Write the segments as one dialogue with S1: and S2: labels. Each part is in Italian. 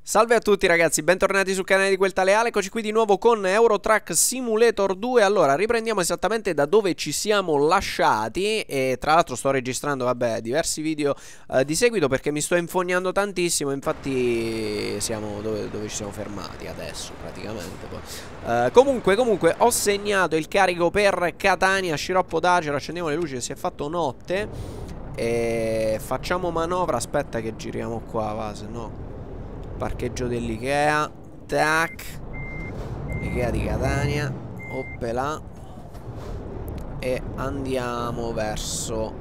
S1: Salve a tutti ragazzi, bentornati sul canale di Quel Tale Ale, eccoci qui di nuovo con Euro Truck Simulator 2. Allora, riprendiamo esattamente da dove ci siamo lasciati e tra l'altro sto registrando, vabbè, diversi video di seguito perché mi sto infognando tantissimo. Infatti siamo dove ci siamo fermati adesso praticamente. Comunque ho segnato il carico per Catania, sciroppo d'acero, accendiamo le luci che si è fatto notte e facciamo manovra. Aspetta che giriamo qua, va, se no... Parcheggio dell'Ikea. Tac. Ikea di Catania. Oppela. E andiamo verso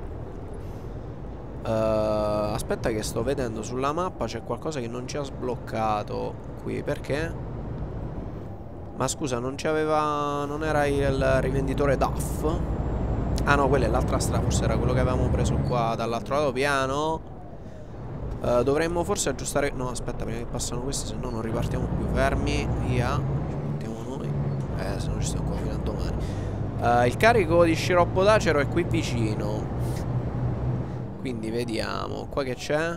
S1: aspetta che sto vedendo sulla mappa. C'è qualcosa che non ci ha sbloccato qui. Perché? Ma scusa, non c'aveva... Non era il rivenditore DAF? Ah no, quella è l'altra strada. Forse era quello che avevamo preso qua dall'altro lato piano. Dovremmo forse aggiustare... No, aspetta, prima che passano questi, se no non ripartiamo più. Fermi, via. Ci mettiamo noi. Se no ci stiamo qua fino a domani. Il carico di sciroppo d'acero è qui vicino. Quindi vediamo. Qua che c'è?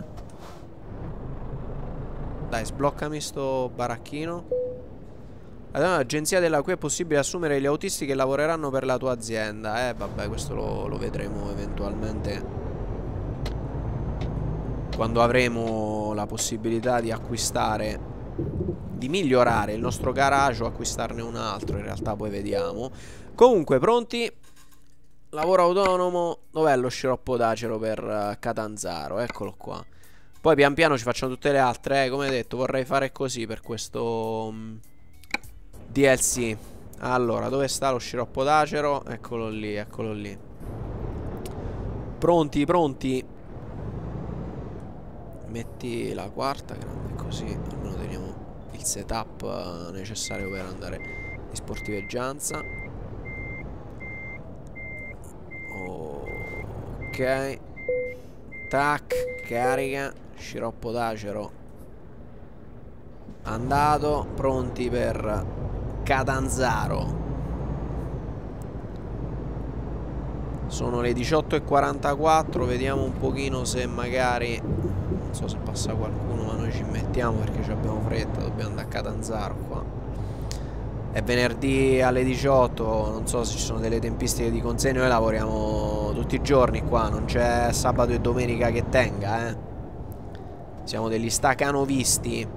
S1: Dai, sbloccami sto baracchino. Allora, l'agenzia della qui è possibile assumere gli autisti che lavoreranno per la tua azienda. Vabbè, questo lo vedremo eventualmente quando avremo la possibilità di acquistare, di migliorare il nostro garage o acquistarne un altro. In realtà poi vediamo. Comunque pronti. Lavoro autonomo. Dov'è lo sciroppo d'acero per Catanzaro? Eccolo qua. Poi pian piano ci facciamo tutte le altre. Come detto, vorrei fare così per questo DLC. Allora, dove sta lo sciroppo d'acero? Eccolo lì, eccolo lì. Pronti, pronti. Metti la quarta, grande, così almeno teniamo il setup necessario per andare di sportiveggianza. Ok. Tac, carica. Sciroppo d'acero andato. Pronti per Catanzaro. Sono le 18:44. Vediamo un pochino se magari... Non so se passa qualcuno, ma noi ci mettiamo perché ci abbiamo fretta. Dobbiamo andare a Catanzaro qua. È venerdì alle 18. Non so se ci sono delle tempistiche di consegna. Noi lavoriamo tutti i giorni qua. Non c'è sabato e domenica che tenga, Siamo degli stacanovisti.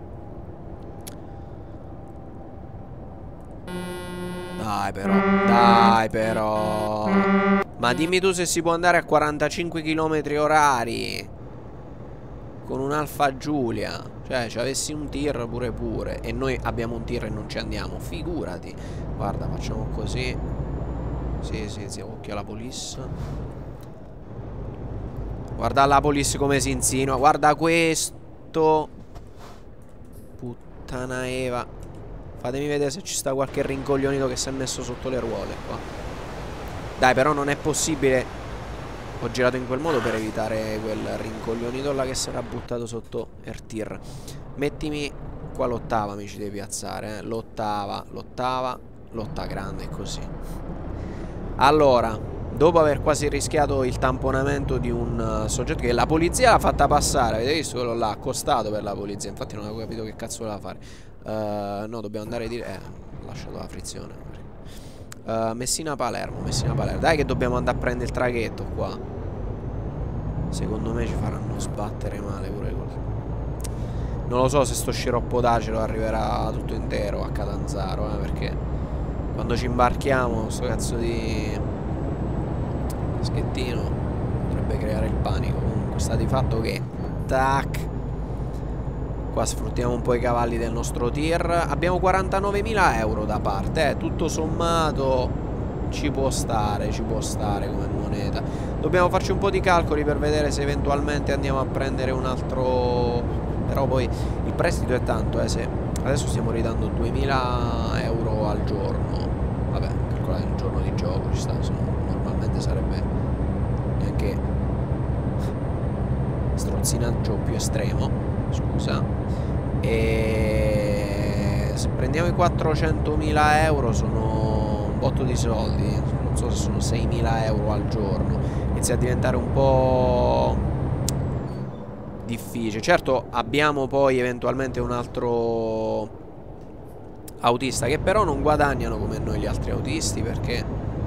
S1: Dai però, dai però. Ma dimmi tu se si può andare a 45 km orari con un Alfa Giulia. Cioè, ci avessi un tir pure. E noi abbiamo un tir e non ci andiamo. Figurati. Guarda, facciamo così. Sì, occhio alla police. Guarda la police come si insinua. Guarda questo. Puttana Eva. Fatemi vedere se ci sta qualche rincoglionito che si è messo sotto le ruote qua. Dai, però non è possibile. Ho girato in quel modo per evitare quel rincoglionito là che si era buttato sotto il tir. Mettimi qua l'ottava, mi ci devi piazzare, L'ottava grande, così. Allora, dopo aver quasi rischiato il tamponamento di un soggetto che la polizia l'ha fatta passare. Avete visto? Quello là, accostato per la polizia. Infatti non avevo capito che cazzo voleva fare. No, dobbiamo andare di... ho lasciato la frizione. Messina Palermo. Dai che dobbiamo andare a prendere il traghetto qua. Secondo me ci faranno sbattere male pure così. Non lo so se sto sciroppo d'acero arriverà tutto intero a Catanzaro, perché quando ci imbarchiamo sto cazzo di schettino potrebbe creare il panico. Comunque sta di fatto che tac, qua sfruttiamo un po' i cavalli del nostro tir. Abbiamo 49.000 euro da parte, tutto sommato ci può stare come moneta. Dobbiamo farci un po' di calcoli per vedere se eventualmente andiamo a prendere un altro. Però poi il prestito è tanto, se adesso stiamo ridando 2.000 euro al giorno. Vabbè, calcolate un giorno di gioco ci sta, normalmente sarebbe neanche strozzinaggio più estremo. Scusa. E se prendiamo i 400.000 euro sono un botto di soldi. Non so se sono 6.000 euro al giorno. Inizia a diventare un po' difficile. Certo, abbiamo poi eventualmente un altro autista, che però non guadagnano come noi gli altri autisti, perché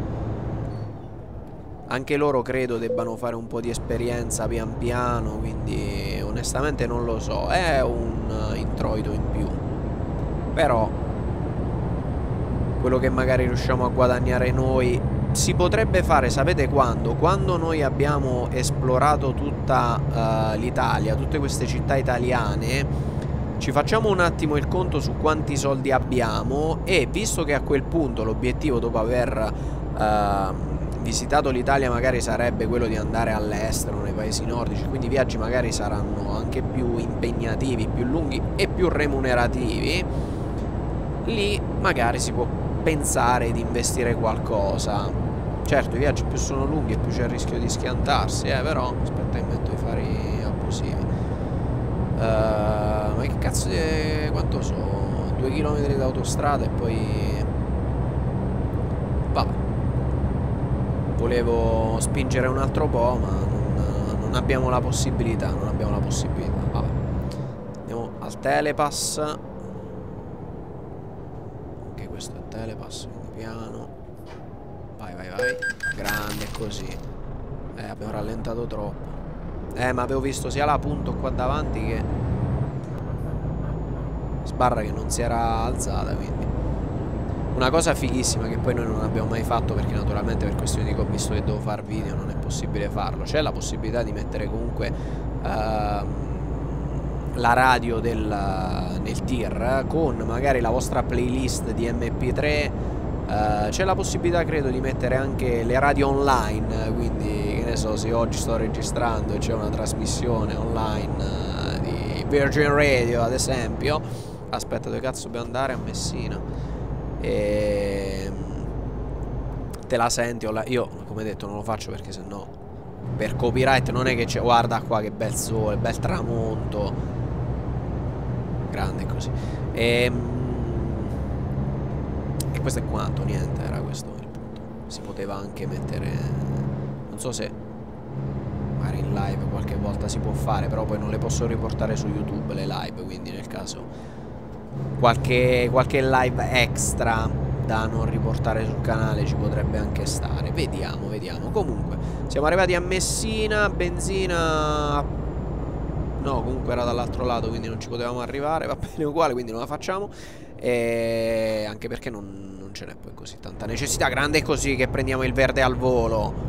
S1: anche loro credo debbano fare un po' di esperienza pian piano, quindi onestamente non lo so. È un introito in più, però quello che magari riusciamo a guadagnare noi si potrebbe fare, sapete quando? Quando noi abbiamo esplorato tutta l'Italia, tutte queste città italiane, ci facciamo un attimo il conto su quanti soldi abbiamo, e visto che a quel punto l'obiettivo, dopo aver visitato l'Italia, magari sarebbe quello di andare all'estero, nei paesi nordici, quindi i viaggi magari saranno anche più impegnativi, più lunghi e più remunerativi, lì magari si può pensare di investire qualcosa. Certo, i viaggi più sono lunghi e più c'è il rischio di schiantarsi, però aspetta che metto i fari abusivi. Ma che cazzo di... quanto sono? 2 km di autostrada e poi... vabbè. Volevo spingere un altro po', ma non abbiamo la possibilità, vabbè. Andiamo al telepass. Anche questo è telepass, piano. Vai, vai, vai. Grande, così. Abbiamo rallentato troppo. Ma avevo visto sia la punto qua davanti che sbarra che non si era alzata, quindi una cosa fighissima che poi noi non abbiamo mai fatto, perché naturalmente per questioni di che ho visto che devo fare video non è possibile farlo. C'è la possibilità di mettere comunque la radio nel tir con magari la vostra playlist di MP3. C'è la possibilità, credo, di mettere anche le radio online, quindi che ne so, se oggi sto registrando e c'è una trasmissione online di Virgin Radio, ad esempio. Aspetta, dove cazzo dobbiamo andare? A Messina. E te la senti io, come detto, non lo faccio perché sennò per copyright non è che c'è. Guarda qua che bel sole, bel tramonto, grande così. E questo è quanto, niente, era questo il punto. Si poteva anche mettere, non so se magari in live qualche volta si può fare, però poi non le posso riportare su YouTube le live, quindi nel caso qualche live extra da non riportare sul canale ci potrebbe anche stare. Vediamo, vediamo. Comunque siamo arrivati a Messina. Benzina no, comunque era dall'altro lato, quindi non ci potevamo arrivare. Va bene uguale, quindi non la facciamo. E anche perché non ce n'è poi così tanta necessità. Grande così che prendiamo il verde al volo.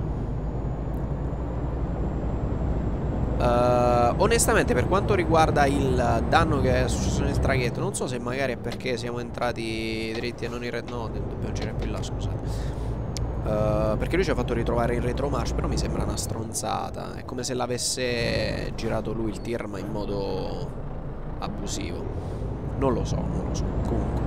S1: Onestamente, per quanto riguarda il danno che è successo nel traghetto, non so se magari è perché siamo entrati dritti e non in no, dobbiamo girare più in là, scusate. Perché lui ci ha fatto ritrovare in retromarcia, però mi sembra una stronzata. È come se l'avesse girato lui il tir, ma in modo abusivo. Non lo so, non lo so. Comunque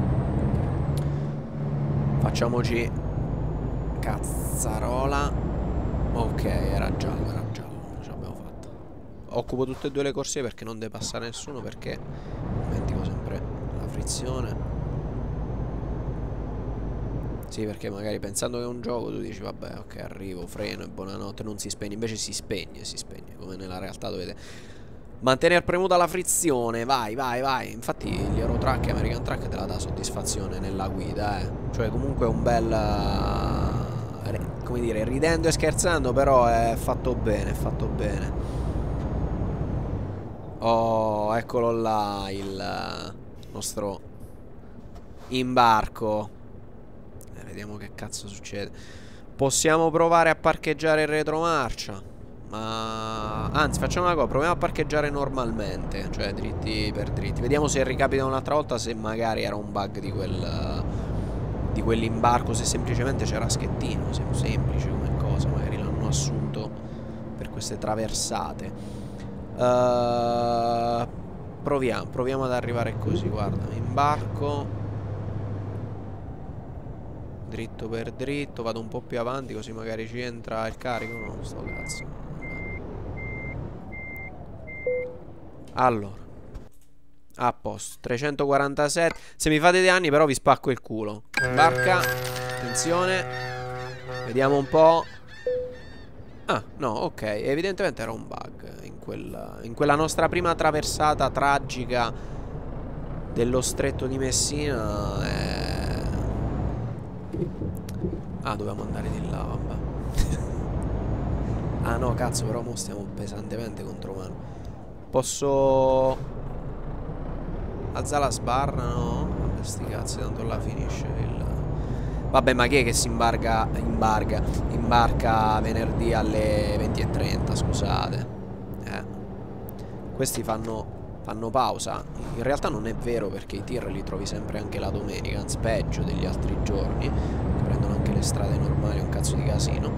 S1: facciamoci cazzarola. Ok, era giallo, era giallo. Ce l'abbiamo fatta. Occupo tutte e due le corsie perché non deve passare nessuno, perché dimentico sempre la frizione. Sì, perché magari pensando che è un gioco tu dici vabbè, ok, arrivo, freno e buonanotte, non si spegne. Invece si spegne, come nella realtà dovete mantenere premuta la frizione. Vai, vai, vai. Infatti gli Eurotrack e American Truck te la dà soddisfazione nella guida, Cioè comunque è un bel come dire, ridendo e scherzando, però è fatto bene, è fatto bene. Oh, eccolo là, il nostro imbarco. Vediamo che cazzo succede. Possiamo provare a parcheggiare in retromarcia, ma anzi facciamo una cosa, proviamo a parcheggiare normalmente, cioè dritti per dritti. Vediamo se ricapita un'altra volta, se magari era un bug di quell'imbarco, se semplicemente c'era schettino, semplice come cosa, magari l'hanno assunto per queste traversate. Proviamo ad arrivare così, guarda, imbarco dritto per dritto, vado un po' più avanti così magari ci entra il carico. No, sto cazzo. Allora, a posto, 347. Se mi fate dei danni però vi spacco il culo. Barca, attenzione. Vediamo un po'. Ah, no, ok. Evidentemente era un bug in quella nostra prima traversata tragica dello stretto di Messina. Ah, dovevamo andare di là, vabbè. Ah no, cazzo, però mo stiamo pesantemente contro mano. Posso alzare la sbarra? No? Vabbè, sti cazzi, tanto là finisce il... Vabbè, ma chi è che si imbarca venerdì alle 20:30, scusate. Questi fanno pausa. In realtà non è vero, perché i tir li trovi sempre anche la domenica, anzi peggio degli altri giorni. Prendono anche le strade normali, un cazzo di casino.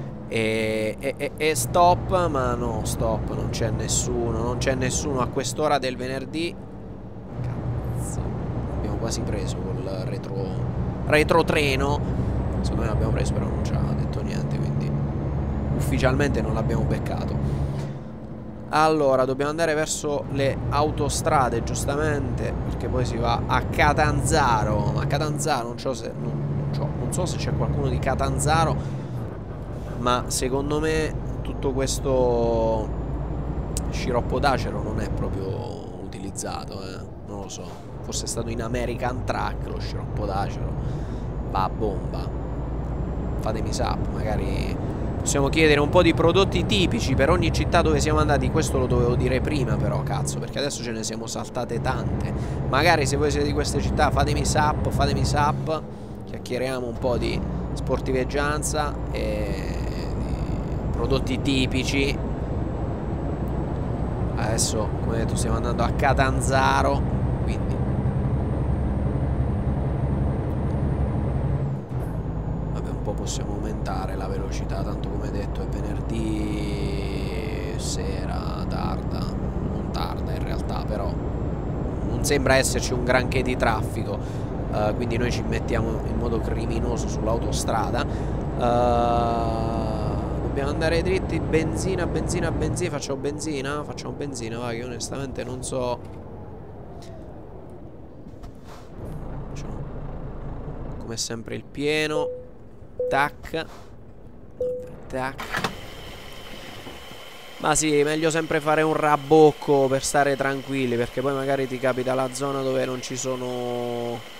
S1: E stop, ma no, stop, non c'è nessuno a quest'ora del venerdì. Cazzo, abbiamo quasi preso col retrotreno. Secondo me l'abbiamo preso, però non ci ha detto niente, quindi ufficialmente non l'abbiamo beccato. Allora, dobbiamo andare verso le autostrade, giustamente, perché poi si va a Catanzaro. Ma Catanzaro, non so se c'è qualcuno di Catanzaro, ma secondo me tutto questo sciroppo d'acero non è proprio utilizzato, non lo so. Forse è stato in American Truck lo sciroppo d'acero. Va a bomba. Fatemi sapere, magari possiamo chiedere un po' di prodotti tipici per ogni città dove siamo andati. Questo lo dovevo dire prima, però, cazzo, perché adesso ce ne siamo saltate tante. Magari se voi siete di queste città fatemi sap. Chiacchieriamo un po' di sportiveggianza e di prodotti tipici. Adesso, come detto, stiamo andando a Catanzaro, quindi vabbè, un po' possiamo aumentare la velocità, tanto come detto è venerdì sera tarda, non tarda in realtà, però non sembra esserci un granché di traffico. Quindi noi ci mettiamo in modo criminoso sull'autostrada. Dobbiamo andare dritti. Benzina. Facciamo benzina, va, che onestamente non so. Facciamo come sempre il pieno. Tac. Ma sì, meglio sempre fare un rabocco per stare tranquilli, perché poi magari ti capita la zona dove non ci sono...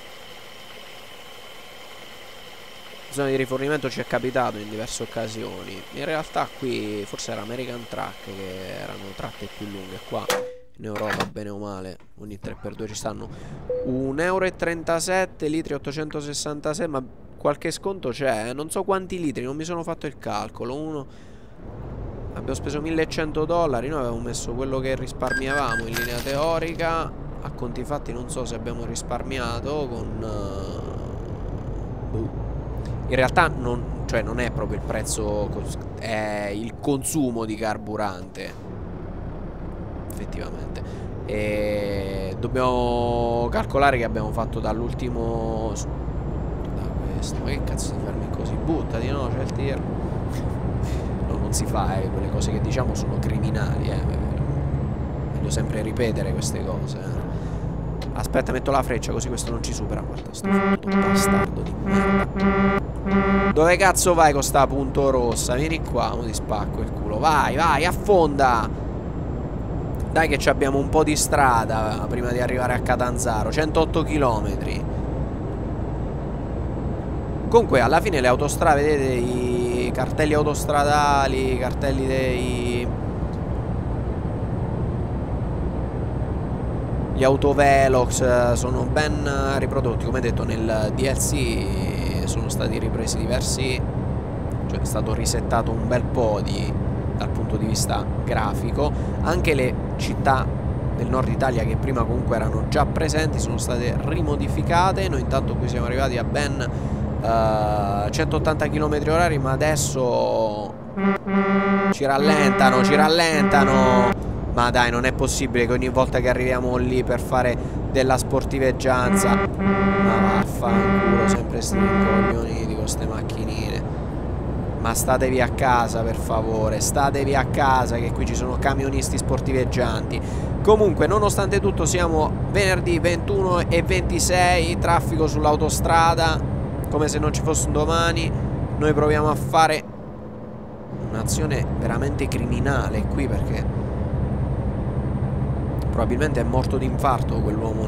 S1: Zone di rifornimento. Ci è capitato in diverse occasioni. In realtà qui forse era American Truck che erano tratte più lunghe. Qua in Europa, bene o male, ogni 3x2 ci stanno 1,37 €, litri 866. Ma qualche sconto c'è, non so quanti litri, non mi sono fatto il calcolo. Abbiamo speso $1100. Noi avevamo messo quello che risparmiavamo in linea teorica. A conti fatti non so se abbiamo risparmiato con in realtà non è proprio il prezzo, è il consumo di carburante, effettivamente. E dobbiamo calcolare che abbiamo fatto dall'ultimo... Da questo, ma che cazzo ti fermi così? Buttati, no? C'è il tir. No, non si fa, quelle cose che diciamo sono criminali, Meglio sempre ripetere queste cose, Aspetta, metto la freccia così questo non ci supera. Guarda sto bastardo di merda. Dove cazzo vai con sta punto rossa? Vieni qua, mo ti spacco il culo. Vai, affonda. Dai che ci abbiamo un po' di strada prima di arrivare a Catanzaro. 108 km. Comunque alla fine le autostrade, vedete i cartelli autostradali, i cartelli gli autovelox sono ben riprodotti. Come detto, nel DLC sono stati ripresi diversi, cioè è stato risettato un bel po' dal punto di vista grafico. Anche le città del nord Italia che prima comunque erano già presenti sono state rimodificate. Noi intanto qui siamo arrivati a ben 180 km/h, ma adesso ci rallentano. Ma dai, non è possibile che ogni volta che arriviamo lì per fare della sportiveggianza, ma vaffanculo, sempre sti coglioni di queste macchinine. Ma statevi a casa, per favore, statevi a casa, che qui ci sono camionisti sportiveggianti. Comunque, nonostante tutto, siamo venerdì 21:26, traffico sull'autostrada come se non ci fosse un domani. Noi proviamo a fare un'azione veramente criminale qui, perché probabilmente è morto d'infarto quell'uomo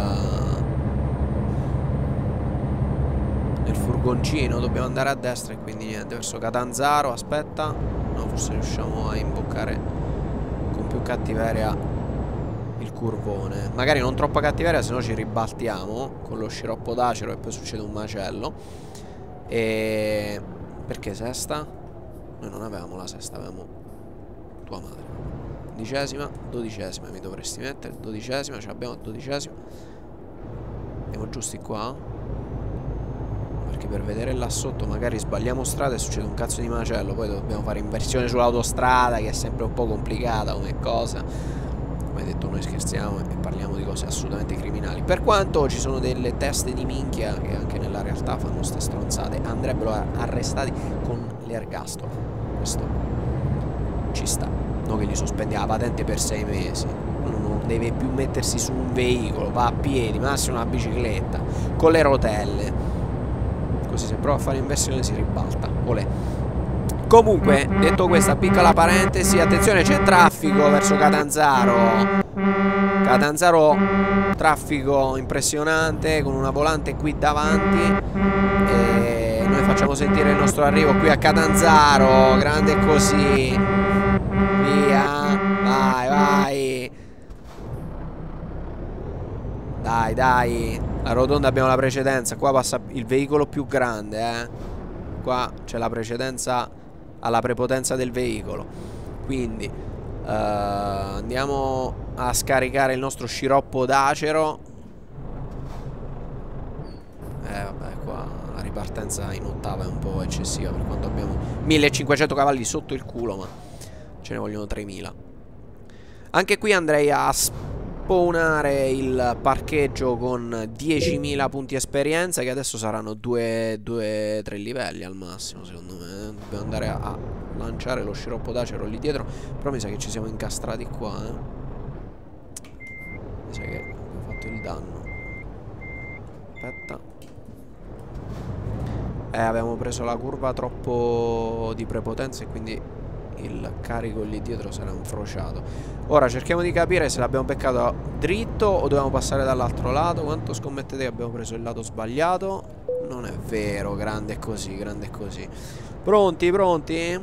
S1: nel furgoncino. Dobbiamo andare a destra e quindi niente, verso Catanzaro. Aspetta, no, forse riusciamo a imboccare con più cattiveria il curvone. Magari non troppa cattiveria, se no ci ribaltiamo con lo sciroppo d'acero e poi succede un macello. E... perché sesta? Noi non avevamo la sesta, avevamo tua madre. 11ª, 12ª mi dovresti mettere. 12ª, ce l'abbiamo a 12ª. Siamo giusti qua? Perché per vedere là sotto magari sbagliamo strada e succede un cazzo di macello. Poi dobbiamo fare inversione sull'autostrada, che è sempre un po' complicata come cosa. Come detto, noi scherziamo e parliamo di cose assolutamente criminali. Per quanto ci sono delle teste di minchia che anche nella realtà fanno ste stronzate, andrebbero arrestati con l'ergastolo. Questo ci sta. Non che gli sospendi la patente per 6 mesi. Uno non deve più mettersi su un veicolo, va a piedi, massimo una bicicletta, con le rotelle. Così se prova a fare inversione si ribalta. Olè. Comunque, detto questa piccola parentesi, attenzione, c'è traffico verso Catanzaro. Catanzaro, traffico impressionante, con una volante qui davanti. E noi facciamo sentire il nostro arrivo qui a Catanzaro. Grande così. Via. Vai, vai. Dai, dai. La rotonda abbiamo la precedenza. Qua passa il veicolo più grande, Qua c'è la precedenza alla prepotenza del veicolo. Quindi andiamo a scaricare il nostro sciroppo d'acero. Vabbè, qua la ripartenza in ottava è un po' eccessiva, per quanto abbiamo 1500 cavalli sotto il culo, ma ce ne vogliono 3000. Anche qui andrei a spawnare il parcheggio con 10.000 punti esperienza, che adesso saranno 2-3 livelli al massimo, secondo me. Dobbiamo andare a lanciare lo sciroppo d'acero lì dietro. Però mi sa che ci siamo incastrati qua, Mi sa che abbiamo fatto il danno. Aspetta. Abbiamo preso la curva troppo di prepotenza e quindi il carico lì dietro sarà infrociato. Ora cerchiamo di capire se l'abbiamo beccato dritto o dobbiamo passare dall'altro lato. Quanto scommettete che abbiamo preso il lato sbagliato? Non è vero, grande così, grande così. Pronti, pronti?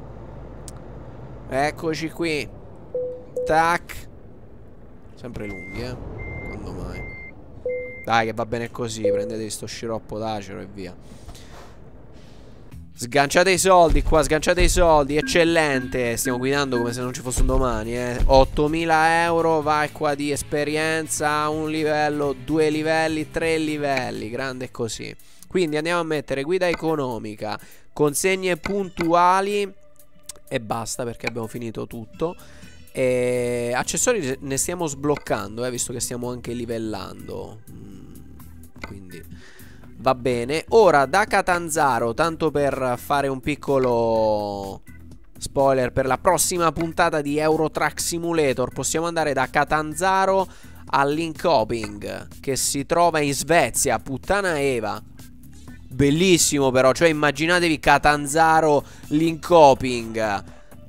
S1: Eccoci qui. Tac. Sempre lunghi, quando mai. Dai, che va bene così. Prendete sto sciroppo d'acero e via. Sganciate i soldi qua, sganciate i soldi. Eccellente. Stiamo guidando come se non ci fosse un domani, 8.000 euro. Vai qua di esperienza. Un livello, 2 livelli, 3 livelli. Grande così. Quindi andiamo a mettere guida economica, consegne puntuali e basta, perché abbiamo finito tutto. E accessori ne stiamo sbloccando, visto che stiamo anche livellando. Quindi va bene. Ora da Catanzaro, tanto per fare un piccolo spoiler per la prossima puntata di Euro Truck Simulator, possiamo andare da Catanzaro a Linköping, che si trova in Svezia. Puttana Eva. Bellissimo però, cioè immaginatevi Catanzaro Linköping.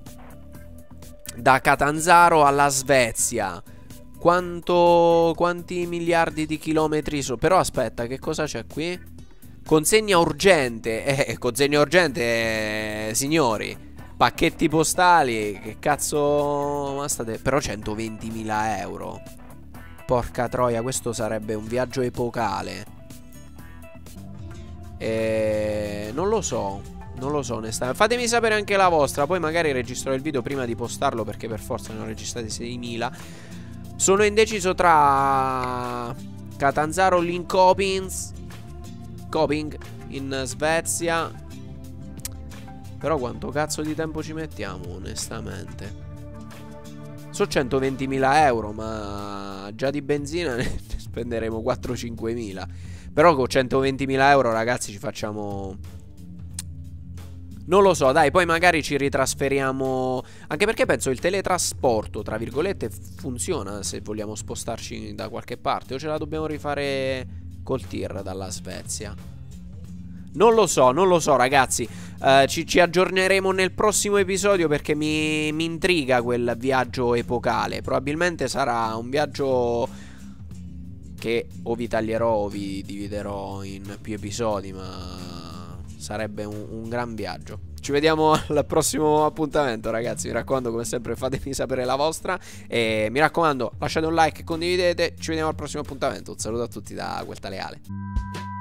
S1: Da Catanzaro alla Svezia. Quanti miliardi di chilometri sono? Però aspetta, che cosa c'è qui? Consegna urgente. Consegna urgente, signori. Pacchetti postali. Che cazzo. Ma state. Però 120.000 euro. Porca troia, questo sarebbe un viaggio epocale. Non lo so. Non lo so onestamente. Fatemi sapere anche la vostra. Poi magari registrerò il video prima di postarlo, perché per forza ne ho registrati 6.000. Sono indeciso tra Catanzaro, Linköping in Svezia. Però quanto cazzo di tempo ci mettiamo onestamente? So 120.000 euro, ma già di benzina ne spenderemo 4-5.000. Però con 120.000 euro, ragazzi, ci facciamo... Non lo so, dai, poi magari ci ritrasferiamo. Anche perché penso il teletrasporto, tra virgolette, funziona se vogliamo spostarci da qualche parte. O ce la dobbiamo rifare col tir dalla Svezia? Non lo so ragazzi. Ci aggiorneremo nel prossimo episodio perché mi intriga quel viaggio epocale. Probabilmente sarà un viaggio che o vi taglierò o vi dividerò in più episodi, ma sarebbe un gran viaggio. Ci vediamo al prossimo appuntamento ragazzi. Mi raccomando, come sempre, fatemi sapere la vostra. E mi raccomando, lasciate un like e condividete. Ci vediamo al prossimo appuntamento. Un saluto a tutti da quel tale Ale.